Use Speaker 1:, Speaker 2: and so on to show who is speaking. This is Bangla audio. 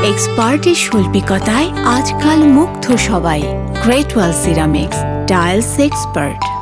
Speaker 1: এক্সপার্টের শৈল্পিকতায় আজকাল মুগ্ধ সবাই। Great wall ceramics, tiles expert.